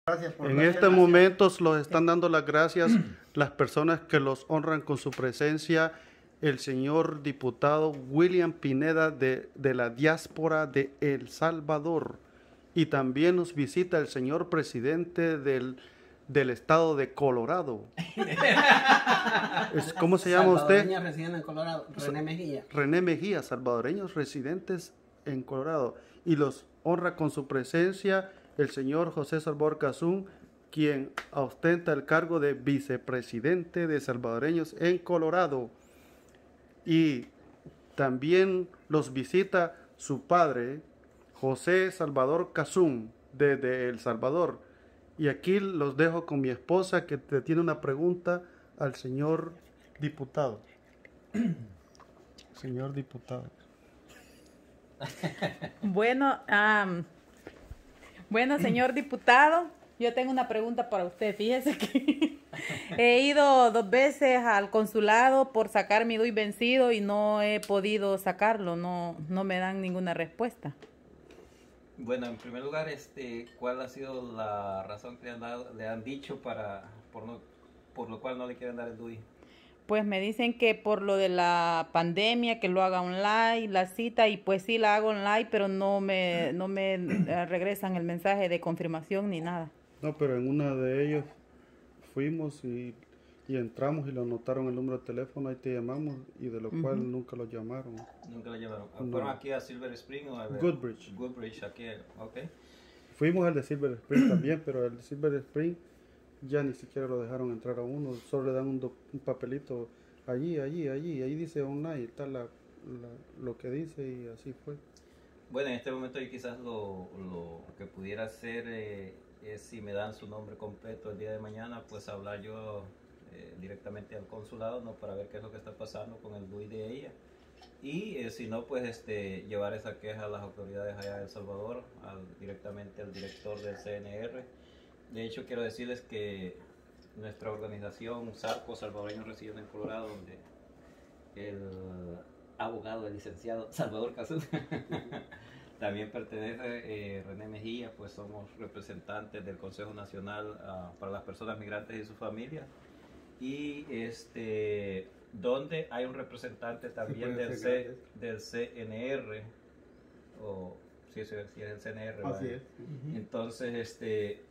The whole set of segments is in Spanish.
Gracias por En estos momentos los están dando las gracias las personas que los honran con su presencia, el señor diputado William Pineda de la diáspora de El Salvador. Y también nos visita el señor presidente del estado de Colorado. ¿Cómo se llama usted? Salvadoreños residentes en Colorado, René Mejía. René Mejía, salvadoreños residentes en Colorado. Y los honra con su presencia el señor José Salvador Cazún, quien ostenta el cargo de vicepresidente de salvadoreños en Colorado. Y también los visita su padre, José Salvador Cazún, de El Salvador. Y aquí los dejo con mi esposa, que te tiene una pregunta al señor diputado. Señor diputado. Bueno, señor diputado, yo tengo una pregunta para usted. Fíjese que he ido 2 veces al consulado por sacar mi DUI vencido y no he podido sacarlo, no me dan ninguna respuesta. Bueno, en primer lugar, ¿cuál ha sido la razón que le han dicho por lo cual no le quieren dar el DUI? Pues me dicen que por lo de la pandemia, que lo haga online, la cita, y pues sí la hago online, pero no me regresan el mensaje de confirmación ni nada. No, pero en una de ellos fuimos y entramos y lo anotaron el número de teléfono, ahí te llamamos, y de lo cual nunca lo llamaron. Nunca lo llamaron. No. ¿Fueron aquí a Silver Spring o a Goodrich. Goodrich, aquí, ok. Fuimos al de Silver Spring también, pero el de Silver Spring ya ni siquiera lo dejaron entrar a uno, solo le dan un papelito allí, ahí dice online, está lo que dice, y así fue. Bueno, en este momento yo quizás lo que pudiera hacer es, si me dan su nombre completo el día de mañana, pues hablar yo directamente al consulado, ¿no? Para ver qué es lo que está pasando con el DUI de ella. Y si no, pues llevar esa queja a las autoridades allá de El Salvador, directamente al director del CNR. De hecho, quiero decirles que nuestra organización, SARCO, Salvadoreños Residentes en Colorado, donde el abogado, el licenciado Salvador Cazún, también pertenece René Mejía, pues somos representantes del Consejo Nacional para las Personas Migrantes y sus familias. Y donde hay un representante también del CNR, o si es el CNR. Así es. Entonces,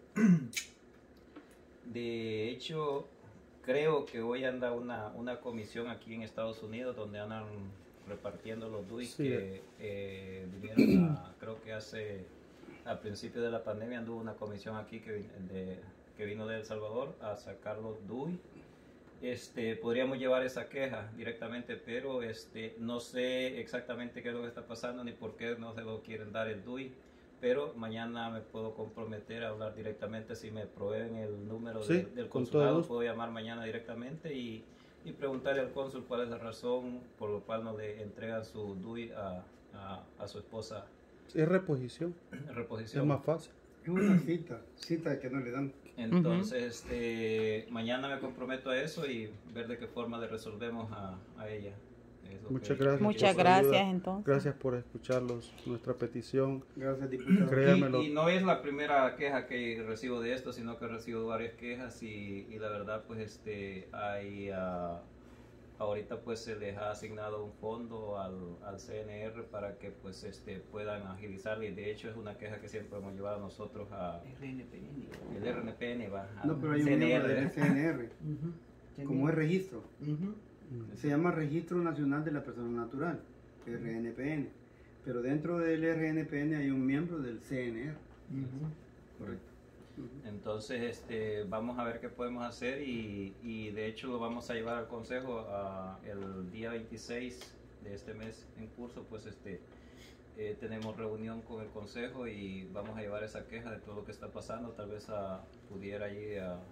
de hecho, creo que hoy anda una comisión aquí en Estados Unidos donde andan repartiendo los DUI que vinieron creo que al principio de la pandemia anduvo una comisión aquí que vino de El Salvador a sacar los DUI. Podríamos llevar esa queja directamente, pero no sé exactamente qué es lo que está pasando ni por qué no se lo quieren dar el DUI. Pero mañana me puedo comprometer a hablar directamente. Si me proveen el número del consulado, puedo llamar mañana directamente y preguntarle al cónsul cuál es la razón por la cual no le entregan su DUI a su esposa. Es reposición. Reposición. Es más fácil. Es una cita que no le dan. Entonces, mañana me comprometo a eso y ver de qué forma le resolvemos a ella. Muchas gracias. Muchas gracias, entonces. Gracias por escucharlos, nuestra petición. Gracias, diputado. Créamelo. Y no es la primera queja que recibo de esto, sino que recibo varias quejas y la verdad, pues, hay... ahorita pues se les ha asignado un fondo al CNR para que pues puedan agilizar, y de hecho es una queja que siempre hemos llevado nosotros a el RNPN, No, pero hay un miembro del CNR, como es registro. Se llama Registro Nacional de la Persona Natural, RNPN, pero dentro del RNPN hay un miembro del CNR. Correcto. Entonces, vamos a ver qué podemos hacer y de hecho lo vamos a llevar al consejo el día 26 de este mes en curso, pues tenemos reunión con el consejo y vamos a llevar esa queja de todo lo que está pasando. Tal vez pudiera allí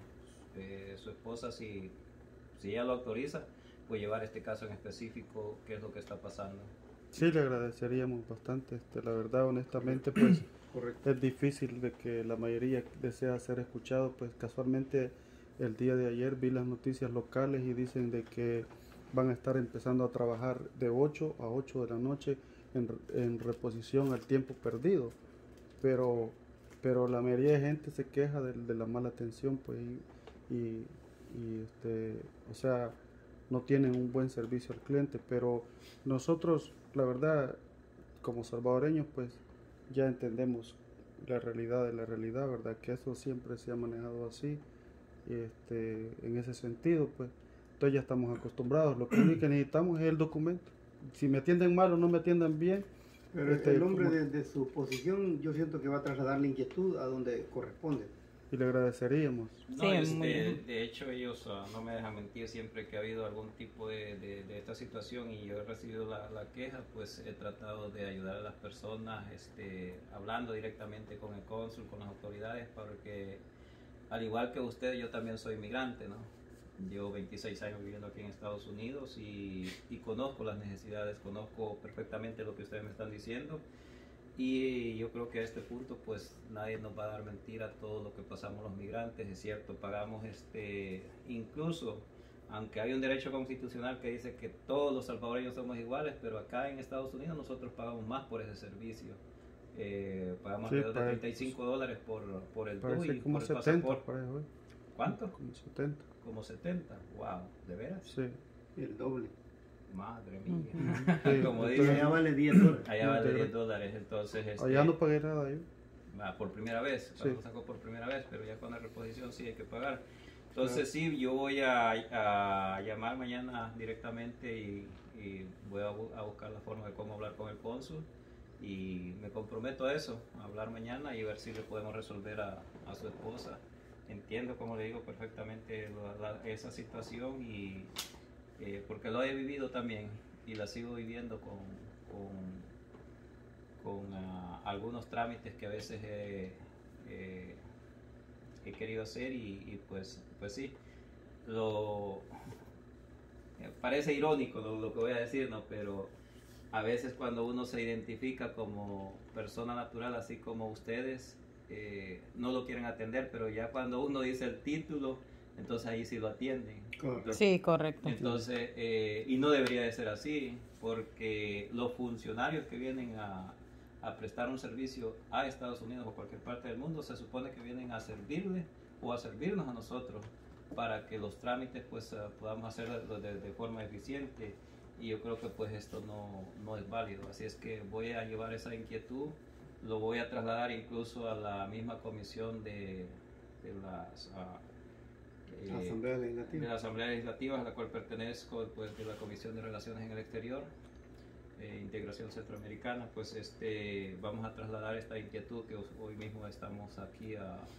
su esposa, si ella lo autoriza, pues llevar este caso en específico, qué es lo que está pasando. Sí, le agradeceríamos bastante. La verdad, honestamente, pues es difícil de que la mayoría desea ser escuchado. Pues casualmente el día de ayer vi las noticias locales y dicen de que van a estar empezando a trabajar de 8 a 8 de la noche en reposición al tiempo perdido. Pero pero la mayoría de gente se queja de la mala atención, pues, o sea, no tienen un buen servicio al cliente, pero nosotros, la verdad, como salvadoreños, pues, ya entendemos la realidad de la realidad, ¿verdad? Que eso siempre se ha manejado así, en ese sentido, pues, entonces ya estamos acostumbrados. Lo único que necesitamos es el documento. Si me atienden mal o no me atienden bien. Pero el hombre de su posición, yo siento que va a trasladar la inquietud a donde corresponde. Y le agradeceríamos. No, Sí, de hecho ellos no me dejan mentir, siempre que ha habido algún tipo de esta situación y yo he recibido la queja, pues he tratado de ayudar a las personas hablando directamente con el cónsul, con las autoridades, porque al igual que usted, yo también soy inmigrante, ¿no? Llevo 26 años viviendo aquí en Estados Unidos y conozco las necesidades, conozco perfectamente lo que ustedes me están diciendo. Y yo creo que a este punto pues nadie nos va a dar mentira todo lo que pasamos los migrantes, es cierto, pagamos incluso, aunque hay un derecho constitucional que dice que todos los salvadoreños somos iguales, pero acá en Estados Unidos nosotros pagamos más por ese servicio. Pagamos Sí, alrededor de $35 por el DUI, como por el 70, pasaporte. parece, güey. ¿Cuánto? Como 70. Como 70, wow, ¿de veras? Sí. El doble. Madre mía. Sí, Como Entonces dice, allá vale $10. allá vale $10, entonces Allá no pagué nada yo. por primera vez, Sí. lo sacó por primera vez, pero ya con la reposición sí hay que pagar. Entonces sí, yo voy a llamar mañana directamente y voy a buscar la forma de cómo hablar con el cónsul y me comprometo a eso, a hablar mañana y ver si le podemos resolver a su esposa. Entiendo, como le digo, perfectamente esa situación y porque lo he vivido también y la sigo viviendo con algunos trámites que a veces he querido hacer y pues sí, parece irónico lo que voy a decir, ¿no? Pero a veces cuando uno se identifica como persona natural, así como ustedes, no lo quieren atender, pero ya cuando uno dice el título, entonces ahí sí lo atienden. Correcto. Sí, correcto. Entonces, y no debería de ser así, porque los funcionarios que vienen a prestar un servicio a Estados Unidos o cualquier parte del mundo, se supone que vienen a servirle o a servirnos a nosotros para que los trámites pues podamos hacerlo de forma eficiente y yo creo que pues esto no es válido, así es que voy a llevar esa inquietud, lo voy a trasladar incluso a la misma comisión de las Asamblea de Legislativa. la Asamblea Legislativa a la cual pertenezco, pues de la Comisión de Relaciones en el Exterior, Integración Centroamericana, pues vamos a trasladar esta inquietud que hoy mismo estamos aquí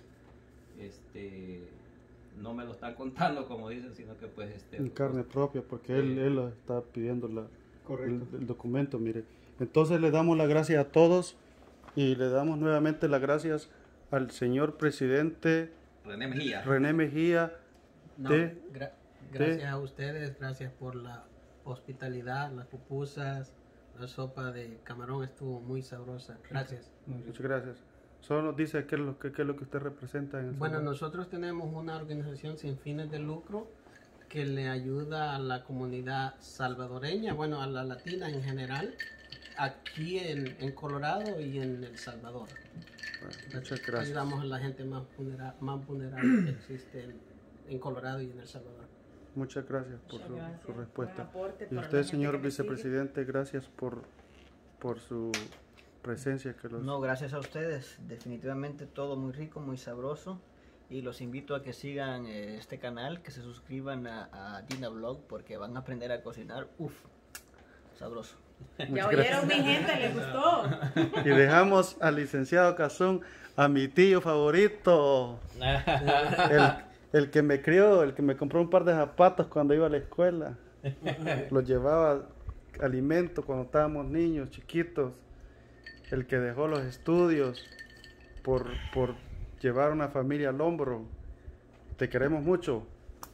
no me lo están contando como dicen, sino que pues En carne propia, porque él está pidiendo Correcto. el documento, mire. Entonces le damos las gracias a todos y le damos nuevamente las gracias al señor presidente René Mejía. No, gracias a ustedes, gracias por la hospitalidad, las pupusas, la sopa de camarón estuvo muy sabrosa. Gracias. Muchas gracias. Solo nos dice qué es lo que usted representa en el Bueno, Salvador. nosotros tenemos una organización sin fines de lucro que le ayuda a la comunidad salvadoreña, bueno, a la latina en general, aquí en Colorado y en El Salvador. Bueno, muchas gracias. Ayudamos a la gente más vulnerable que existe en Colorado y en El Salvador. Muchas gracias por Muchas gracias. su respuesta. Buen aporte Y para usted, la gente señor que me sigue. vicepresidente, gracias por su presencia. No, gracias a ustedes. Definitivamente todo muy rico, muy sabroso. Y los invito a que sigan este canal, que se suscriban a Dina Vlog porque van a aprender a cocinar. Uf, sabroso. Ya oyeron, mi gente, les gustó. Y dejamos al licenciado Cazún, a mi tío favorito, el que me crió, el que me compró un par de zapatos cuando iba a la escuela. Los llevaba alimento cuando estábamos niños, chiquitos. El que dejó los estudios por llevar una familia al hombro. Te queremos mucho.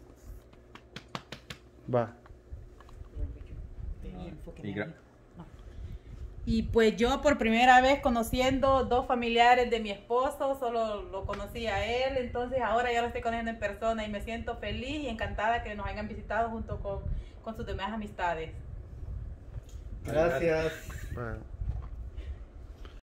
Va. Y pues yo por primera vez conociendo dos familiares de mi esposo, solo lo conocí a él, entonces ahora ya lo estoy conociendo en persona y me siento feliz y encantada que nos hayan visitado junto con sus demás amistades. Gracias. Va.